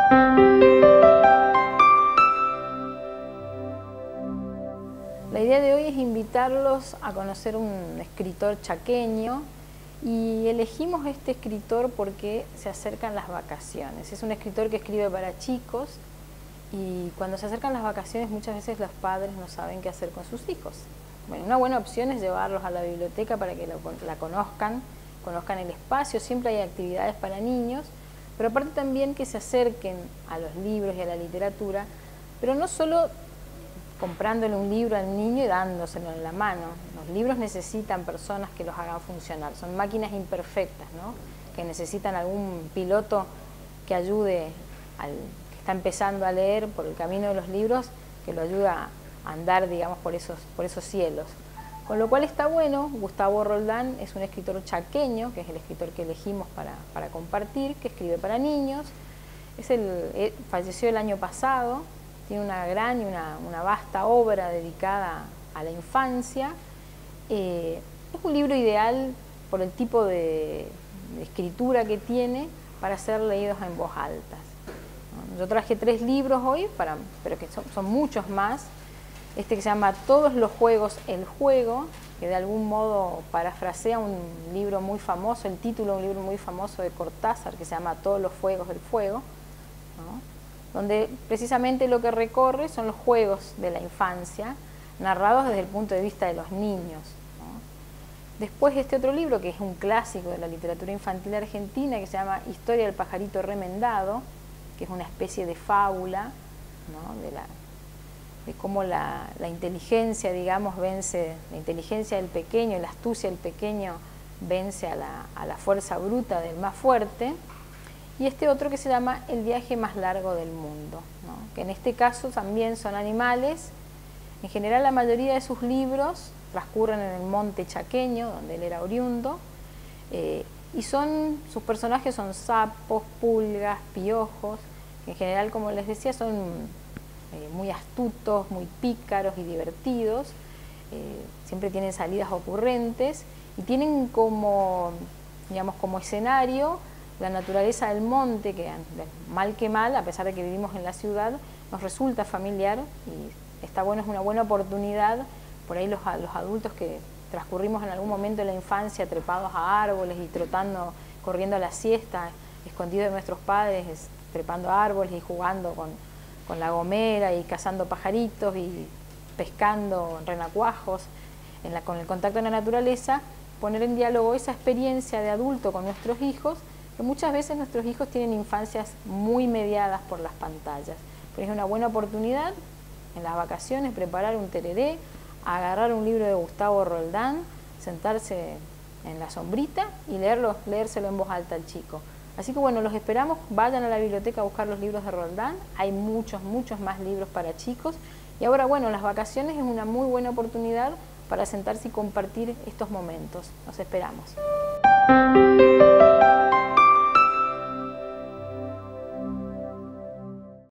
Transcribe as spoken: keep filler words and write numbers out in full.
La idea de hoy es invitarlos a conocer un escritor chaqueño y elegimos este escritor porque se acercan las vacaciones. Es un escritor que escribe para chicos y cuando se acercan las vacaciones muchas veces los padres no saben qué hacer con sus hijos. Bueno, una buena opción es llevarlos a la biblioteca para que la conozcan, conozcan el espacio, siempre hay actividades para niños, pero aparte también que se acerquen a los libros y a la literatura, pero no solo comprándole un libro al niño y dándoselo en la mano. Los libros necesitan personas que los hagan funcionar, son máquinas imperfectas, ¿no? Que necesitan algún piloto que ayude al que está empezando a leer por el camino de los libros, que lo ayude a andar, digamos, por esos, por esos cielos. Con lo cual está bueno. Gustavo Roldán es un escritor chaqueño, que es el escritor que elegimos para, para compartir, que escribe para niños. Es el, eh, falleció el año pasado. Tiene una gran y una, una vasta obra dedicada a la infancia. Eh, es un libro ideal por el tipo de, de escritura que tiene para ser leídos en voz alta. Yo traje tres libros hoy, para, pero que son, son muchos más. Este que se llama Todos los juegos, el juego, que de algún modo parafrasea un libro muy famoso, el título de un libro muy famoso de Cortázar, que se llama Todos los juegos del fuego, ¿no? Donde precisamente lo que recorre son los juegos de la infancia, narrados desde el punto de vista de los niños, ¿no? Después este otro libro, que es un clásico de la literatura infantil argentina, que se llama Historia del pajarito remendado, que es una especie de fábula, ¿no? de, la, de cómo la, la inteligencia, digamos, vence, la inteligencia del pequeño, la astucia del pequeño vence a la, a la fuerza bruta del más fuerte. Y este otro que se llama El viaje más largo del mundo, ¿no? Que en este caso también son animales. En general la mayoría de sus libros transcurren en el monte chaqueño, donde él era oriundo, eh, y son, sus personajes son sapos, pulgas, piojos, que en general, como les decía, son eh, muy astutos, muy pícaros y divertidos, eh, siempre tienen salidas ocurrentes y tienen como, digamos, como escenario la naturaleza del monte, que mal que mal, a pesar de que vivimos en la ciudad, nos resulta familiar y está bueno, es una buena oportunidad. Por ahí los, los adultos que transcurrimos en algún momento de la infancia trepados a árboles y trotando, corriendo a la siesta, escondidos de nuestros padres, trepando a árboles y jugando con, con la gomera y cazando pajaritos y pescando renacuajos, en la, con el contacto en la naturaleza, poner en diálogo esa experiencia de adulto con nuestros hijos, que muchas veces nuestros hijos tienen infancias muy mediadas por las pantallas. Pero es una buena oportunidad en las vacaciones preparar un tereré, agarrar un libro de Gustavo Roldán, sentarse en la sombrita y leerlo, leérselo en voz alta al chico. Así que bueno, los esperamos, vayan a la biblioteca a buscar los libros de Roldán, hay muchos, muchos más libros para chicos. Y ahora bueno, las vacaciones es una muy buena oportunidad para sentarse y compartir estos momentos. Los esperamos.